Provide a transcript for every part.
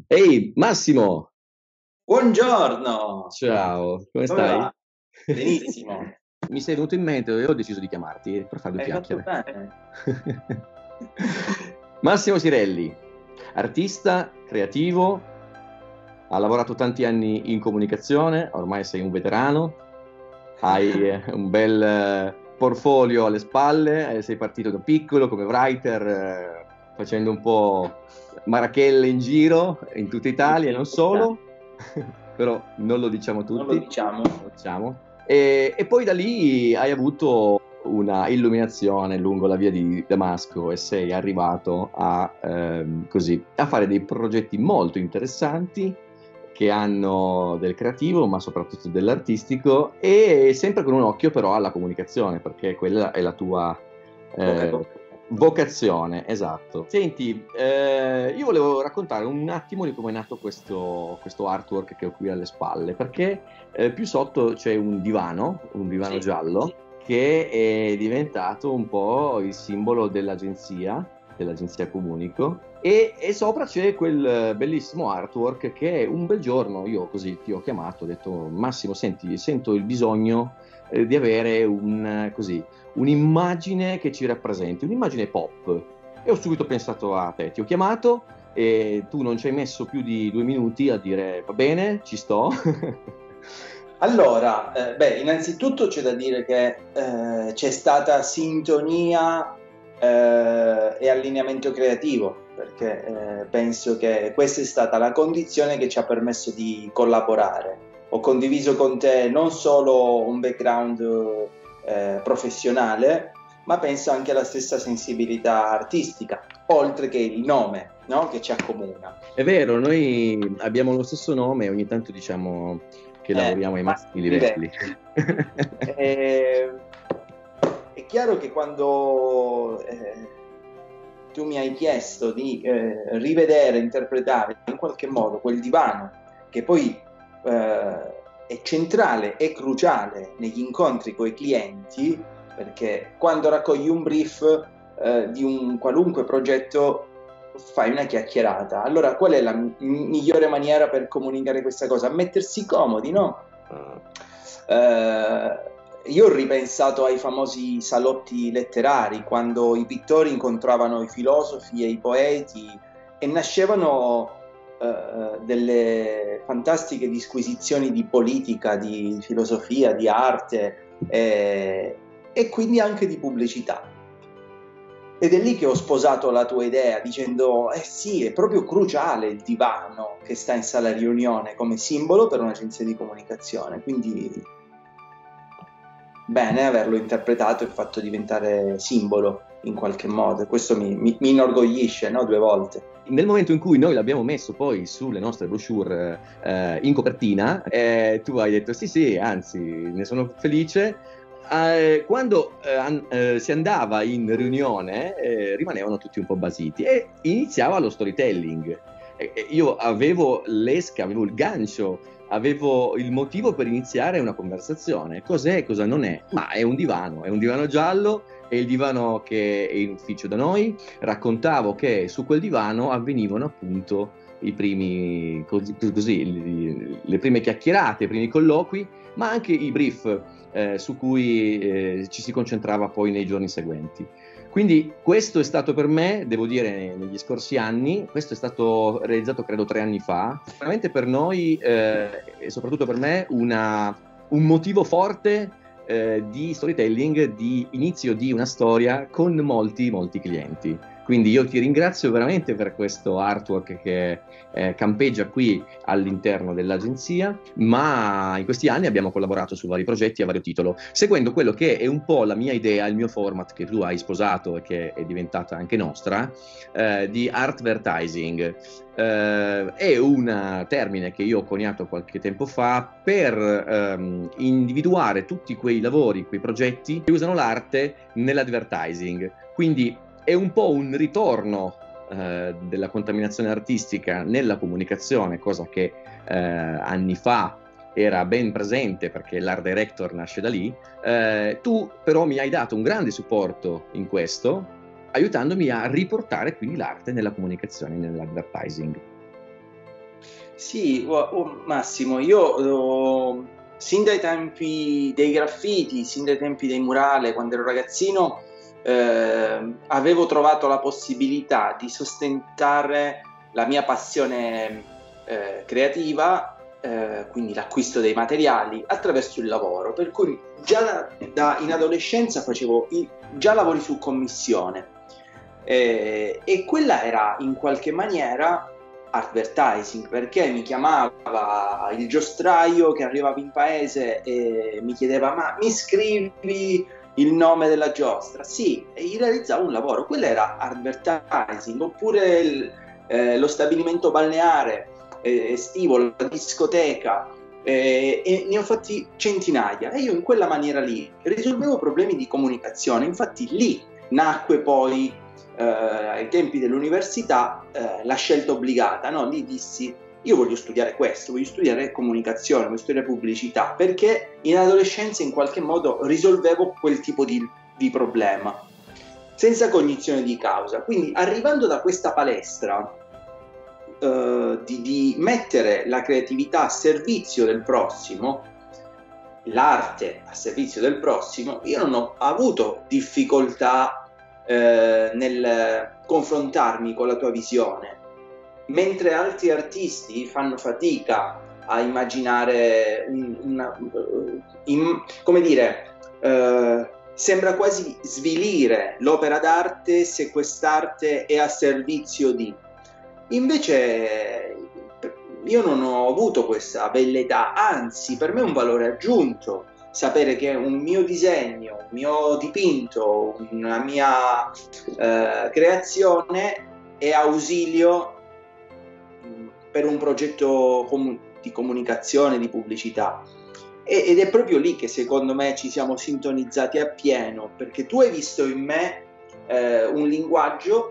Ehi, Massimo! Buongiorno, Ciao, come come stai? va? Benissimo, Mi sei venuto in mente e ho deciso di chiamarti per fare due hai fatto chiacchiere. bene. Massimo Sirelli, artista, creativo, ha lavorato tanti anni in comunicazione, ormai sei un veterano, hai un bel portfolio alle spalle, sei partito da piccolo come writer, facendo un po' marachelle in giro, in tutta Sì, Italia e sì, non questa solo, però non lo diciamo non lo tutti, diciamo. lo diciamo. E poi da lì hai avuto una illuminazione lungo la via di Damasco e sei arrivato a fare dei progetti molto interessanti che hanno del creativo, ma soprattutto dell'artistico, e sempre con un occhio però alla comunicazione, perché quella è la tua Vocato. vocazione, esatto. Senti, io volevo raccontare un attimo di come è nato questo artwork che ho qui alle spalle, perché più sotto c'è un divano Sì, giallo, che è diventato un po' il simbolo dell'agenzia Comunico, e sopra c'è quel bellissimo artwork che un bel giorno io così ti ho chiamato, ho detto Massimo, senti, sento il bisogno di avere un'immagine che ci rappresenti, un'immagine pop. E ho subito pensato a te, ti ho chiamato e tu non ci hai messo più di 2 minuti a dire va bene, ci sto. allora, innanzitutto c'è da dire che c'è stata sintonia e allineamento creativo, perché penso che questa è stata la condizione che ci ha permesso di collaborare. Ho condiviso con te non solo un background professionale, ma penso anche alla stessa sensibilità artistica, oltre che il nome, no? Che ci accomuna. È vero, noi abbiamo lo stesso nome e ogni tanto diciamo che lavoriamo ai massimi Massimi livelli. livelli. Eh, è chiaro che quando tu mi hai chiesto di rivedere, interpretare in qualche modo quel divano, che poi è centrale e cruciale negli incontri con i clienti, perché quando raccogli un brief di un qualunque progetto fai una chiacchierata. Allora, qual è la migliore maniera per comunicare questa cosa? Mettersi comodi, no? Eh, io ho ripensato ai famosi salotti letterari, quando i pittori incontravano i filosofi e i poeti e nascevano delle fantastiche disquisizioni di politica, di filosofia, di arte e quindi anche di pubblicità. Ed è lì che ho sposato la tua idea dicendo, eh sì, è proprio cruciale il divano che sta in sala riunione come simbolo per un'agenzia di comunicazione, quindi bene averlo interpretato e fatto diventare simbolo in qualche modo, e questo mi inorgoglisce, no? Due volte. Nel momento in cui noi l'abbiamo messo poi sulle nostre brochure in copertina, tu hai detto sì, sì, anzi, ne sono felice. Quando si andava in riunione, rimanevano tutti un po' basiti e iniziava lo storytelling. Io avevo l'esca, avevo il gancio, avevo il motivo per iniziare una conversazione. Cos'è, cosa non è? Ma è un divano giallo, è il divano che è in ufficio da noi. Raccontavo che su quel divano avvenivano appunto i primi, le prime chiacchierate, i primi colloqui, ma anche i brief su cui ci si concentrava poi nei giorni seguenti. Quindi questo è stato per me, devo dire, negli scorsi anni, questo è stato realizzato credo 3 anni fa, veramente per noi e soprattutto per me un motivo forte di storytelling, di inizio di una storia con molti, molti clienti. Quindi io ti ringrazio veramente per questo artwork che campeggia qui all'interno dell'agenzia, ma in questi anni abbiamo collaborato su vari progetti a vario titolo, seguendo quello che è un po' la mia idea, il mio format che tu hai sposato e che è diventata anche nostra, di artvertising. È un termine che io ho coniato qualche tempo fa per individuare tutti quei lavori, quei progetti che usano l'arte nell'advertising. Quindi è un po' un ritorno della contaminazione artistica nella comunicazione, cosa che anni fa era ben presente perché l'art director nasce da lì. Tu però mi hai dato un grande supporto in questo, aiutandomi a riportare quindi l'arte nella comunicazione, nell'advertising. Sì, Massimo, io sin dai tempi dei graffiti, sin dai tempi dei murale, quando ero ragazzino, avevo trovato la possibilità di sostentare la mia passione creativa, quindi l'acquisto dei materiali, attraverso il lavoro. Per cui già in adolescenza facevo già lavori su commissione, e quella era in qualche maniera advertising, perché mi chiamava il giostraio che arrivava in paese e mi chiedeva: ma mi scrivi il nome della giostra? Sì, e gli realizzavo un lavoro. Quello era advertising. Oppure lo stabilimento balneare estivo, la discoteca, e ne ho fatti centinaia, e io in quella maniera lì risolvevo problemi di comunicazione. Infatti lì nacque poi, ai tempi dell'università, la scelta obbligata, no? Lì dissi: io voglio studiare questo, voglio studiare comunicazione, voglio studiare pubblicità, perché in adolescenza in qualche modo risolvevo quel tipo di problema senza cognizione di causa. Quindi, arrivando da questa palestra di mettere la creatività a servizio del prossimo, l'arte a servizio del prossimo, io non ho avuto difficoltà nel confrontarmi con la tua visione, mentre altri artisti fanno fatica a immaginare come dire, sembra quasi svilire l'opera d'arte se quest'arte è a servizio di. Invece io non ho avuto questa velleità, anzi per me è un valore aggiunto sapere che un mio disegno, un mio dipinto, una mia creazione è ausilio per un progetto di comunicazione, di pubblicità. Ed è proprio lì che secondo me ci siamo sintonizzati appieno, perché tu hai visto in me un linguaggio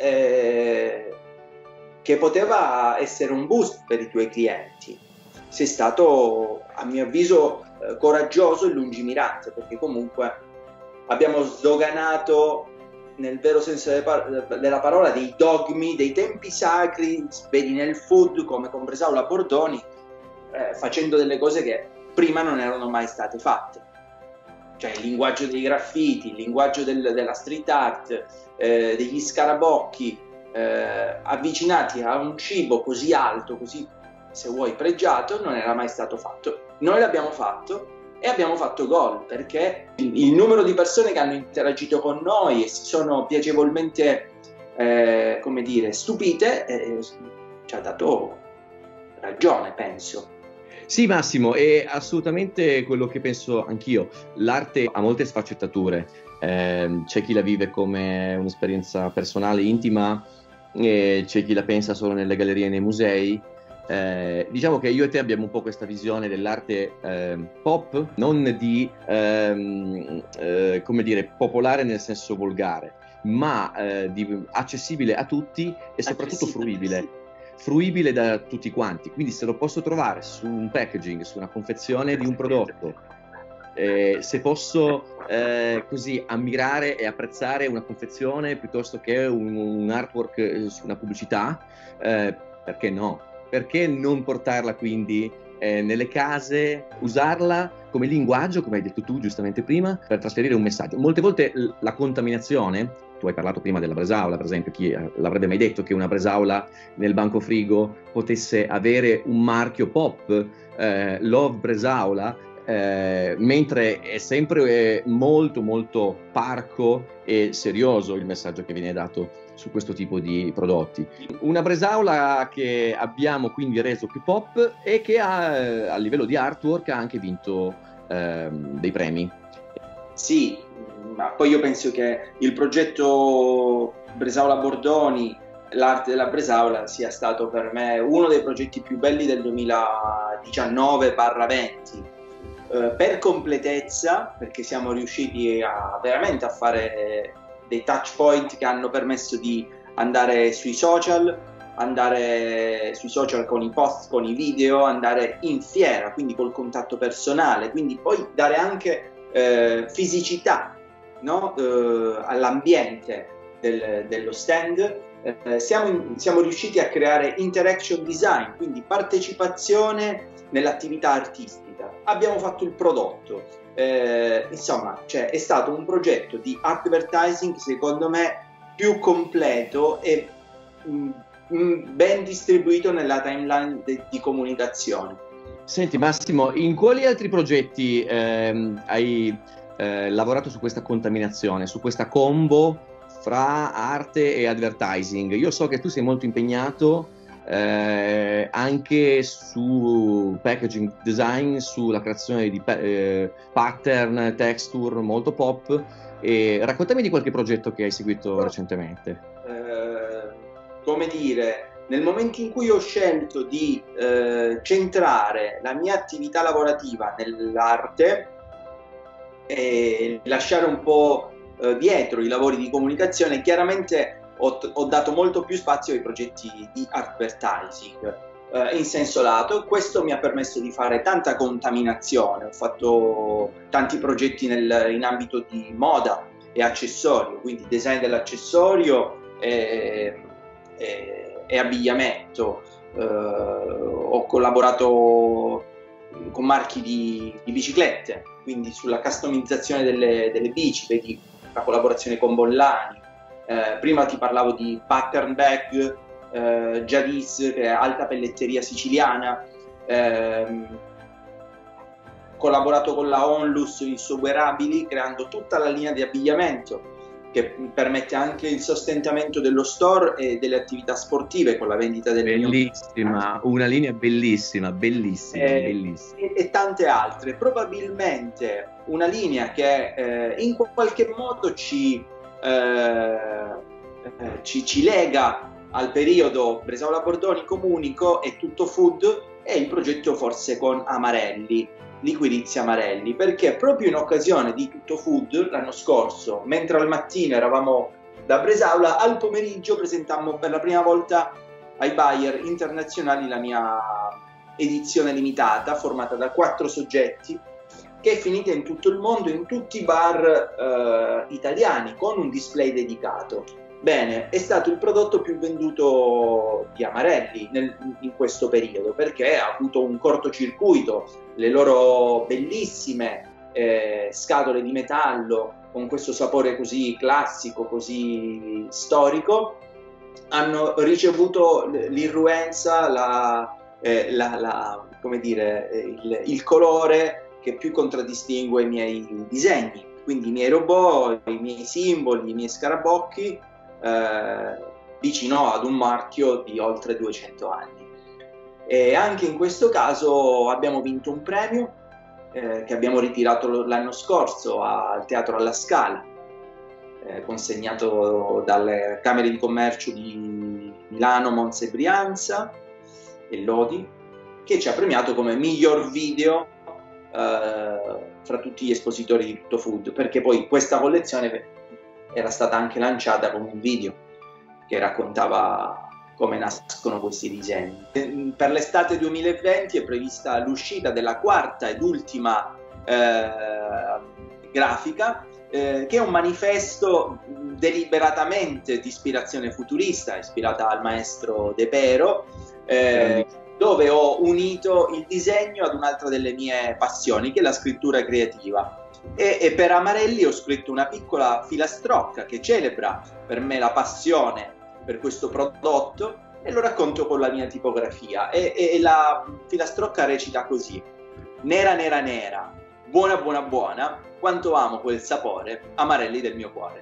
che poteva essere un boost per i tuoi clienti. Sei stato, a mio avviso, coraggioso e lungimirante, perché comunque abbiamo sdoganato, nel vero senso della parola, dei dogmi, dei tempi sacri, vedi, nel food, come con Bresaola Bordoni, facendo delle cose che prima non erano mai state fatte. Cioè il linguaggio dei graffiti, il linguaggio della street art, degli scarabocchi, avvicinati a un cibo così alto, così, se vuoi, pregiato, non era mai stato fatto. Noi l'abbiamo fatto e abbiamo fatto gol, perché il numero di persone che hanno interagito con noi e si sono piacevolmente come dire, stupite, ci ha dato ragione, penso. Sì, Massimo, è assolutamente quello che penso anch'io. L'arte ha molte sfaccettature, c'è chi la vive come un'esperienza personale, intima, e c'è chi la pensa solo nelle gallerie e nei musei. Diciamo che io e te abbiamo un po' questa visione dell'arte pop, non di come dire, popolare nel senso volgare, ma accessibile a tutti e soprattutto fruibile da tutti quanti. Quindi se lo posso trovare su un packaging, su una confezione di un prodotto, se posso così ammirare e apprezzare una confezione piuttosto che un artwork su una pubblicità, perché no? Perché non portarla quindi nelle case, usarla come linguaggio, come hai detto tu giustamente prima, per trasferire un messaggio? Molte volte la contaminazione, tu hai parlato prima della bresaola, per esempio, chi l'avrebbe mai detto che una bresaola nel banco frigo potesse avere un marchio pop, Love Bresaola, mentre è sempre molto molto parco e serioso il messaggio che viene dato su questo tipo di prodotti. Una bresaola che abbiamo quindi reso più pop e che a livello di artwork ha anche vinto dei premi. Sì, ma poi io penso che il progetto Bresaola Bordoni, l'arte della bresaola, sia stato per me uno dei progetti più belli del 2019-20, per completezza, perché siamo riusciti veramente a fare dei touch point che hanno permesso di andare sui social con i post, con i video, andare in fiera, quindi col contatto personale, quindi poi dare anche fisicità, no? All'ambiente dello stand, siamo riusciti a creare interaction design, quindi partecipazione nell'attività artistica. Abbiamo fatto il prodotto, insomma, cioè, è stato un progetto di advertising secondo me più completo e ben distribuito nella timeline di comunicazione. Senti Massimo, in quali altri progetti hai lavorato su questa contaminazione, su questa combo fra arte e advertising? Io so che tu sei molto impegnato anche su packaging design, sulla creazione di pattern, texture molto pop. Raccontami di qualche progetto che hai seguito recentemente. Come dire, nel momento in cui ho scelto di centrare la mia attività lavorativa nell'arte e lasciare un po' dietro i lavori di comunicazione, chiaramente ho dato molto più spazio ai progetti di advertising in senso lato. Questo mi ha permesso di fare tanta contaminazione. Ho fatto tanti progetti in ambito di moda e accessorio, quindi design dell'accessorio e abbigliamento. Ho collaborato con marchi di biciclette, quindi sulla customizzazione delle bici, vedi la collaborazione con Bollani. Prima ti parlavo di Pattern Bag, Jadis, che è alta pelletteria siciliana. Collaborato con la Onlus Insoguerabili, creando tutta la linea di abbigliamento che permette anche il sostentamento dello store e delle attività sportive con la vendita delle bellissima, una linea bellissima, bellissima. E tante altre. Probabilmente una linea che in qualche modo ci lega al periodo Bresaola Bordoni, Comunico e Tutto Food, è il progetto forse con Amarelli, Liquirizia Amarelli, perché proprio in occasione di Tutto Food l'anno scorso, mentre al mattino eravamo da Bresaola, al pomeriggio presentammo per la prima volta ai buyer internazionali la mia edizione limitata formata da 4 soggetti, che è finita in tutto il mondo, in tutti i bar italiani, con un display dedicato. Bene, è stato il prodotto più venduto di Amarelli in questo periodo, perché ha avuto un cortocircuito. Le loro bellissime scatole di metallo, con questo sapore così classico, così storico, hanno ricevuto l'irruenza, come dire, il colore che più contraddistingue i miei disegni. Quindi i miei robot, i miei simboli, i miei scarabocchi, vicino ad un marchio di oltre 200 anni. E anche in questo caso abbiamo vinto un premio che abbiamo ritirato l'anno scorso al Teatro alla Scala, consegnato dalle Camere di Commercio di Milano, Monza e Brianza e Lodi, che ci ha premiato come miglior video fra tutti gli espositori di Tutto Food, perché poi questa collezione era stata anche lanciata con un video che raccontava come nascono questi disegni. Per l'estate 2020 è prevista l'uscita della 4ª ed ultima grafica, che è un manifesto deliberatamente di ispirazione futurista, ispirata al maestro De Pero, dove ho unito il disegno ad un'altra delle mie passioni, che è la scrittura creativa. E per Amarelli ho scritto una piccola filastrocca che celebra per me la passione per questo prodotto, e lo racconto con la mia tipografia. E la filastrocca recita così: nera nera nera, buona buona buona, quanto amo quel sapore, Amarelli del mio cuore.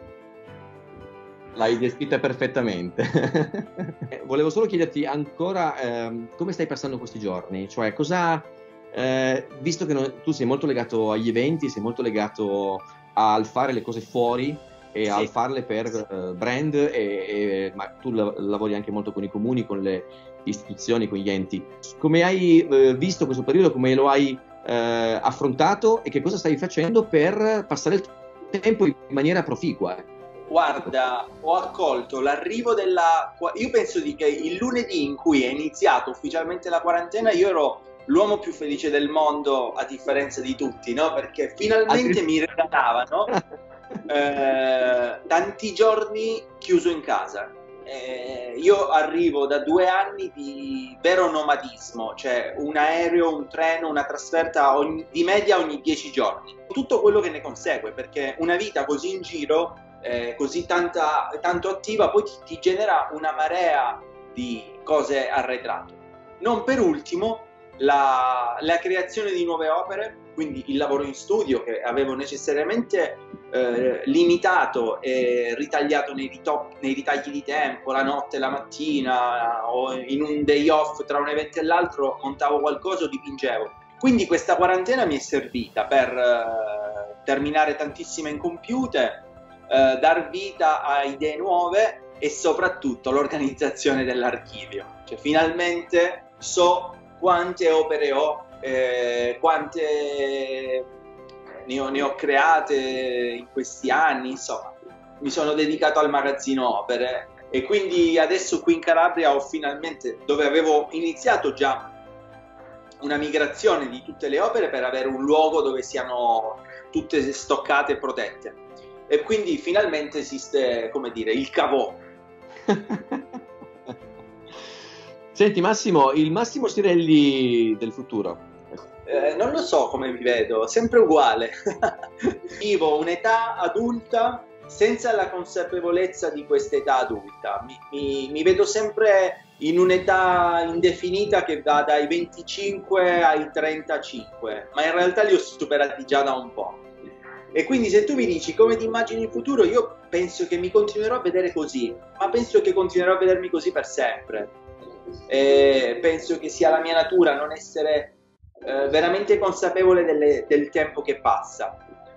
L'hai descritta perfettamente. Volevo solo chiederti ancora come stai passando questi giorni, cioè cosa, visto che tu sei molto legato agli eventi, sei molto legato al fare le cose fuori e sì, al farle per brand, ma tu lavori anche molto con i comuni, con le istituzioni, con gli enti. Come hai visto questo periodo, come lo hai affrontato e che cosa stai facendo per passare il tempo in maniera proficua? Guarda, ho accolto l'arrivo io penso che il lunedì in cui è iniziato ufficialmente la quarantena io ero l'uomo più felice del mondo, a differenza di tutti, no? Perché finalmente mi regalavano tanti giorni chiuso in casa. io arrivo da 2 anni di vero nomadismo, cioè un aereo, un treno, una trasferta di media ogni 10 giorni. Tutto quello che ne consegue, perché una vita così in giro, così tanto attiva, poi ti genera una marea di cose arretrate. Non per ultimo la creazione di nuove opere, quindi il lavoro in studio che avevo necessariamente limitato e ritagliato nei ritagli di tempo, la notte, la mattina, o in un day off tra un evento e l'altro montavo qualcosa o dipingevo. Quindi questa quarantena mi è servita per terminare tantissime incompiute, dar vita a idee nuove e soprattutto l'organizzazione dell'archivio. Cioè, finalmente so quante opere ho, quante ne ho create in questi anni, insomma, mi sono dedicato al magazzino opere e quindi adesso qui in Calabria ho finalmente, dove avevo iniziato già una migrazione di tutte le opere per avere un luogo dove siano tutte stoccate e protette, e quindi finalmente esiste, come dire, il cavò. Senti Massimo, il Massimo Sirelli del futuro? Non lo so come mi vedo, sempre uguale. Vivo un'età adulta senza la consapevolezza di questa età adulta. Mi vedo sempre in un'età indefinita che va dai 25 ai 35, ma in realtà li ho superati già da un po'. E quindi se tu mi dici come ti immagini il futuro, io penso che mi continuerò a vedere così, ma penso che continuerò a vedermi così per sempre. E penso che sia la mia natura non essere veramente consapevole del tempo che passa,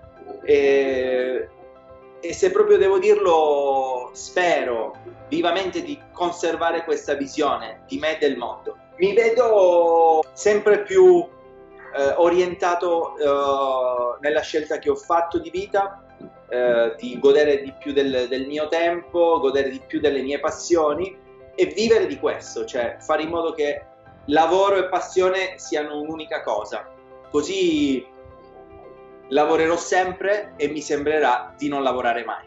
e se proprio devo dirlo, spero vivamente di conservare questa visione di me e del mondo. Mi vedo sempre più orientato nella scelta che ho fatto di vita, di godere di più del mio tempo, godere di più delle mie passioni e vivere di questo, cioè fare in modo che lavoro e passione siano un'unica cosa. Così lavorerò sempre e mi sembrerà di non lavorare mai.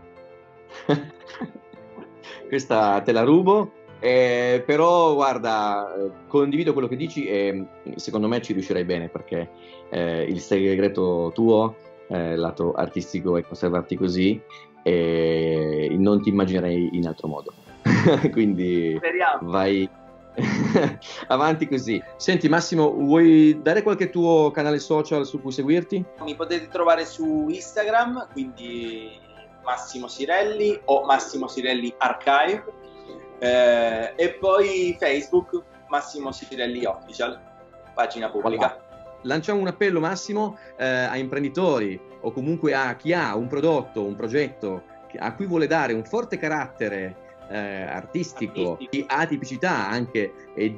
Questa te la rubo, però guarda, condivido quello che dici e secondo me ci riuscirai bene, perché il segreto tuo, lato artistico, è conservarti così e non ti immaginerei in altro modo. Quindi speriamo. Vai avanti così. Senti Massimo, vuoi dare qualche tuo canale social su cui seguirti? Mi potete trovare su Instagram, quindi Massimo Sirelli o Massimo Sirelli Archive, e poi Facebook Massimo Sirelli Official, pagina pubblica. Voilà. Lanciamo un appello Massimo a imprenditori o comunque a chi ha un prodotto, un progetto a cui vuole dare un forte carattere artistico, di atipicità anche e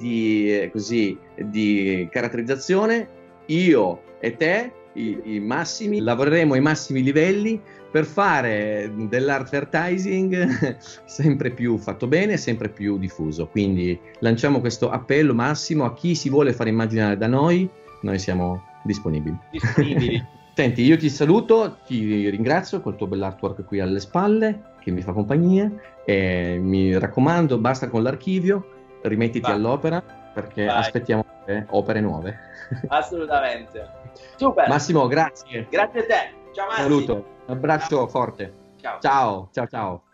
di caratterizzazione. Io e te, i massimi, lavoreremo ai massimi livelli per fare dell'advertising sempre più fatto bene, sempre più diffuso. Quindi lanciamo questo appello Massimo a chi si vuole fare immaginare da noi siamo disponibili. Senti, io ti saluto, ti ringrazio col tuo bell'artwork qui alle spalle che mi fa compagnia, e mi raccomando, basta con l'archivio, rimettiti all'opera, perché aspettiamo opere nuove. Assolutamente. Super. Massimo, grazie. Grazie a te. Ciao Massimo. Saluto, un abbraccio forte. Ciao. Ciao, ciao, ciao.